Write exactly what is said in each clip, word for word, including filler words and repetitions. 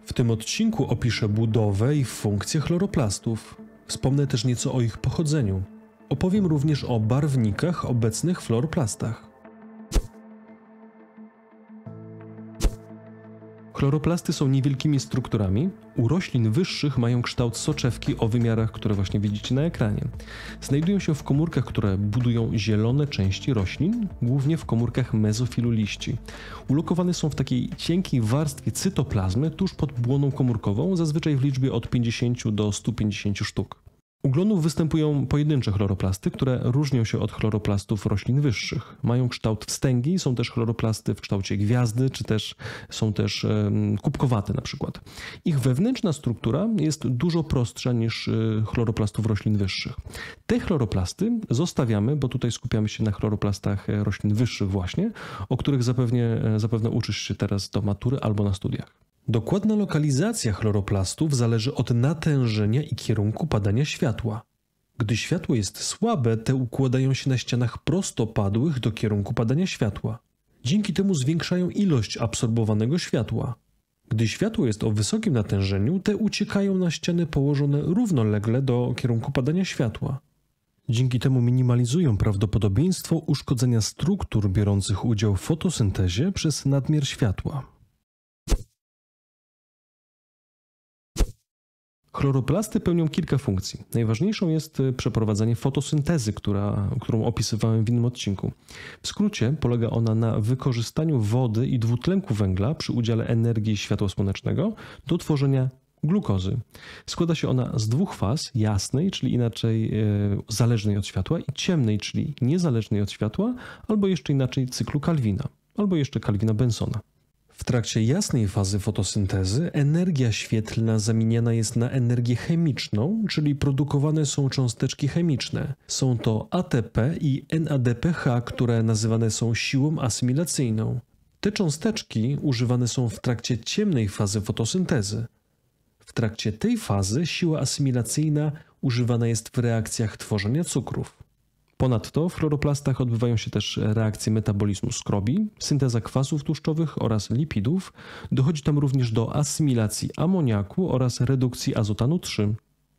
W tym odcinku opiszę budowę i funkcję chloroplastów. Wspomnę też nieco o ich pochodzeniu. Opowiem również o barwnikach obecnych w chloroplastach. Chloroplasty są niewielkimi strukturami. U roślin wyższych mają kształt soczewki o wymiarach, które właśnie widzicie na ekranie. Znajdują się w komórkach, które budują zielone części roślin, głównie w komórkach mezofilu liści. Ulokowane są w takiej cienkiej warstwie cytoplazmy tuż pod błoną komórkową, zazwyczaj w liczbie od pięćdziesięciu do stu pięćdziesięciu sztuk. U glonów występują pojedyncze chloroplasty, które różnią się od chloroplastów roślin wyższych. Mają kształt wstęgi, są też chloroplasty w kształcie gwiazdy, czy też są też um, kubkowate na przykład. Ich wewnętrzna struktura jest dużo prostsza niż y, chloroplastów roślin wyższych. Te chloroplasty zostawiamy, bo tutaj skupiamy się na chloroplastach roślin wyższych właśnie, o których zapewne, zapewne uczysz się teraz do matury albo na studiach. Dokładna lokalizacja chloroplastów zależy od natężenia i kierunku padania światła. Gdy światło jest słabe, te układają się na ścianach prostopadłych do kierunku padania światła. Dzięki temu zwiększają ilość absorbowanego światła. Gdy światło jest o wysokim natężeniu, te uciekają na ściany położone równolegle do kierunku padania światła. Dzięki temu minimalizują prawdopodobieństwo uszkodzenia struktur biorących udział w fotosyntezie przez nadmiar światła. Chloroplasty pełnią kilka funkcji. Najważniejszą jest przeprowadzanie fotosyntezy, która, którą opisywałem w innym odcinku. W skrócie polega ona na wykorzystaniu wody i dwutlenku węgla przy udziale energii światła słonecznego do tworzenia glukozy. Składa się ona z dwóch faz, jasnej, czyli inaczej e, zależnej od światła, i ciemnej, czyli niezależnej od światła, albo jeszcze inaczej cyklu Kalwina, albo jeszcze Kalwina-Bensona. W trakcie jasnej fazy fotosyntezy energia świetlna zamieniana jest na energię chemiczną, czyli produkowane są cząsteczki chemiczne. Są to A T P i N A D P H, które nazywane są siłą asymilacyjną. Te cząsteczki używane są w trakcie ciemnej fazy fotosyntezy. W trakcie tej fazy siła asymilacyjna używana jest w reakcjach tworzenia cukrów. Ponadto w chloroplastach odbywają się też reakcje metabolizmu skrobi, synteza kwasów tłuszczowych oraz lipidów. Dochodzi tam również do asymilacji amoniaku oraz redukcji azotanu trzy.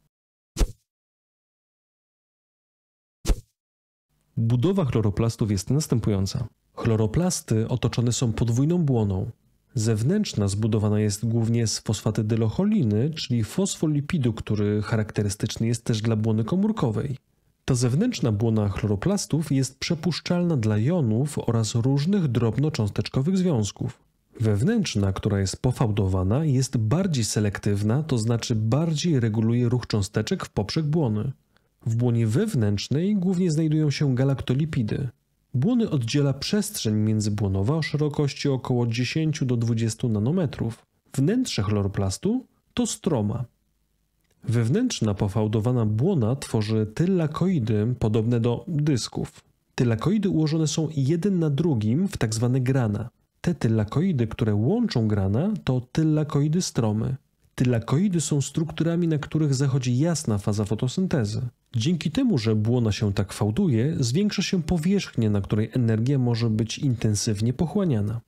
Budowa chloroplastów jest następująca. Chloroplasty otoczone są podwójną błoną. Zewnętrzna zbudowana jest głównie z fosfatydylocholiny, czyli fosfolipidu, który charakterystyczny jest też dla błony komórkowej. Ta zewnętrzna błona chloroplastów jest przepuszczalna dla jonów oraz różnych drobnocząsteczkowych związków. Wewnętrzna, która jest pofałdowana, jest bardziej selektywna, to znaczy bardziej reguluje ruch cząsteczek w poprzek błony. W błonie wewnętrznej głównie znajdują się galaktolipidy. Błony oddziela przestrzeń międzybłonowa o szerokości około dziesięć do dwudziestu nanometrów. Wnętrze chloroplastu to stroma. Wewnętrzna pofałdowana błona tworzy tylakoidy podobne do dysków. Tylakoidy ułożone są jeden na drugim w tzw. grana. Te tylakoidy, które łączą grana, to tylakoidy stromy. Tylakoidy są strukturami, na których zachodzi jasna faza fotosyntezy. Dzięki temu, że błona się tak fałduje, zwiększa się powierzchnia, na której energia może być intensywnie pochłaniana.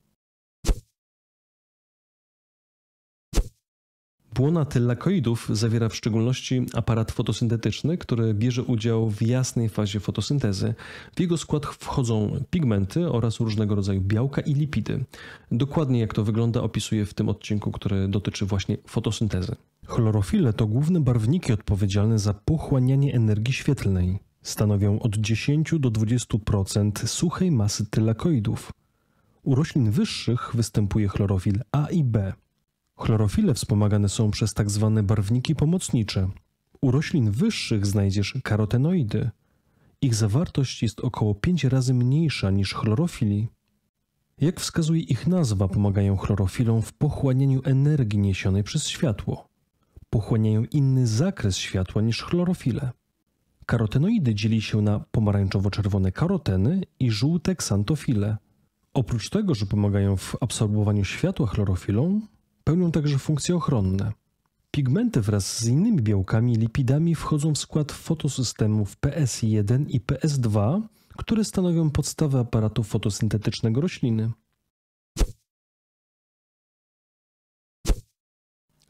Błona tylakoidów zawiera w szczególności aparat fotosyntetyczny, który bierze udział w jasnej fazie fotosyntezy. W jego skład wchodzą pigmenty oraz różnego rodzaju białka i lipidy. Dokładnie jak to wygląda, opisuję w tym odcinku, który dotyczy właśnie fotosyntezy. Chlorofile to główne barwniki odpowiedzialne za pochłanianie energii świetlnej. Stanowią od dziesięciu do dwudziestu procent suchej masy tylakoidów. U roślin wyższych występuje chlorofil A i B. Chlorofile wspomagane są przez tak zwane barwniki pomocnicze. U roślin wyższych znajdziesz karotenoidy. Ich zawartość jest około pięć razy mniejsza niż chlorofili. Jak wskazuje ich nazwa, pomagają chlorofilom w pochłanianiu energii niesionej przez światło. Pochłaniają inny zakres światła niż chlorofile. Karotenoidy dzieli się na pomarańczowo-czerwone karoteny i żółte ksantofile. Oprócz tego, że pomagają w absorbowaniu światła chlorofilom, pełnią także funkcje ochronne. Pigmenty wraz z innymi białkami i lipidami wchodzą w skład fotosystemów P S jeden i P S dwa, które stanowią podstawę aparatu fotosyntetycznego rośliny.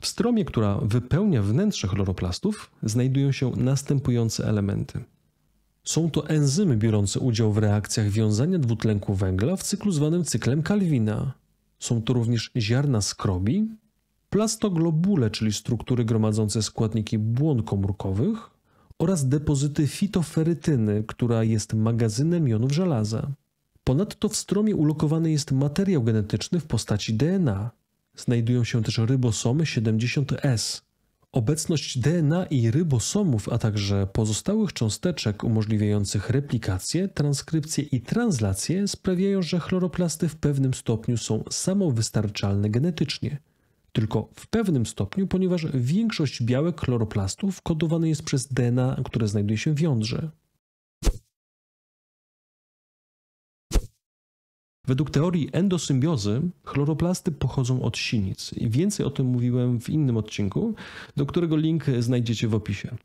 W stromie, która wypełnia wnętrze chloroplastów, znajdują się następujące elementy. Są to enzymy biorące udział w reakcjach wiązania dwutlenku węgla w cyklu zwanym cyklem Calvina. Są to również ziarna skrobi, plastoglobule, czyli struktury gromadzące składniki błon komórkowych oraz depozyty fitoferytyny, która jest magazynem jonów żelaza. Ponadto w stromie ulokowany jest materiał genetyczny w postaci D N A. Znajdują się też rybosomy siedemdziesiąt S. Obecność D N A i rybosomów, a także pozostałych cząsteczek umożliwiających replikację, transkrypcję i translację sprawiają, że chloroplasty w pewnym stopniu są samowystarczalne genetycznie. Tylko w pewnym stopniu, ponieważ większość białek chloroplastów kodowane jest przez D N A, które znajduje się w jądrze. Według teorii endosymbiozy chloroplasty pochodzą od sinic. I więcej o tym mówiłem w innym odcinku, do którego link znajdziecie w opisie.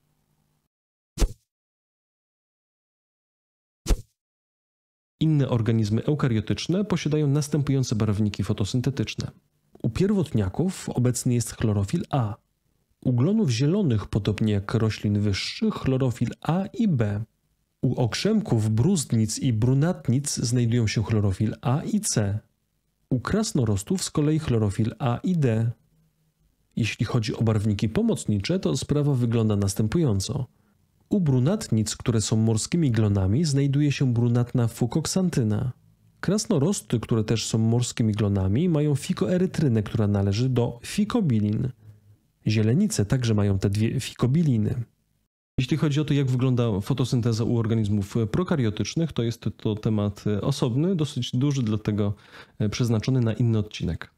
Inne organizmy eukariotyczne posiadają następujące barwniki fotosyntetyczne. U pierwotniaków obecny jest chlorofil A. U glonów zielonych, podobnie jak roślin wyższych, chlorofil A i B. U okrzemków, brózdnic i brunatnic znajdują się chlorofil A i C. U krasnorostów z kolei chlorofil A i D. Jeśli chodzi o barwniki pomocnicze, to sprawa wygląda następująco. U brunatnic, które są morskimi glonami, znajduje się brunatna fukoksantyna. Krasnorosty, które też są morskimi glonami, mają fikoerytrynę, która należy do fikobilin. Zielenice także mają te dwie fikobiliny. Jeśli chodzi o to, jak wygląda fotosynteza u organizmów prokariotycznych, to jest to temat osobny, dosyć duży, dlatego przeznaczony na inny odcinek.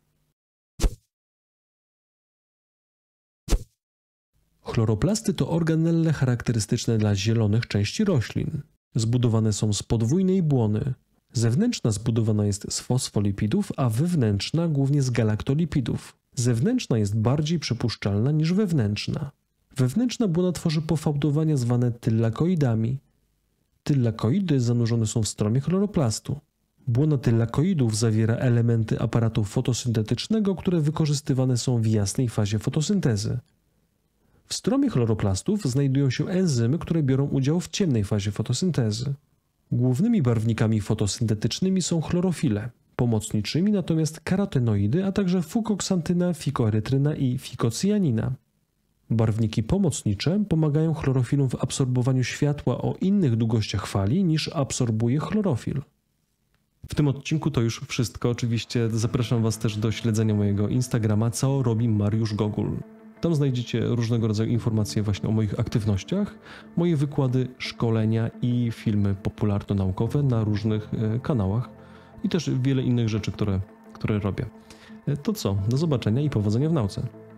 Chloroplasty to organelle charakterystyczne dla zielonych części roślin. Zbudowane są z podwójnej błony. Zewnętrzna zbudowana jest z fosfolipidów, a wewnętrzna głównie z galaktolipidów. Zewnętrzna jest bardziej przepuszczalna niż wewnętrzna. Wewnętrzna błona tworzy pofałdowania zwane tyllakoidami. Tyllakoidy zanurzone są w stromie chloroplastu. Błona tyllakoidów zawiera elementy aparatu fotosyntetycznego, które wykorzystywane są w jasnej fazie fotosyntezy. W stromie chloroplastów znajdują się enzymy, które biorą udział w ciemnej fazie fotosyntezy. Głównymi barwnikami fotosyntetycznymi są chlorofile, pomocniczymi natomiast karotenoidy, a także fukoksantyna, fikoerytryna i fikocyjanina. Barwniki pomocnicze pomagają chlorofilom w absorbowaniu światła o innych długościach fali niż absorbuje chlorofil. W tym odcinku to już wszystko. Oczywiście zapraszam Was też do śledzenia mojego Instagrama, co robi Mariusz Gogul. Tam znajdziecie różnego rodzaju informacje właśnie o moich aktywnościach, moje wykłady, szkolenia i filmy popularno-naukowe na różnych kanałach i też wiele innych rzeczy, które, które robię. To co? Do zobaczenia i powodzenia w nauce.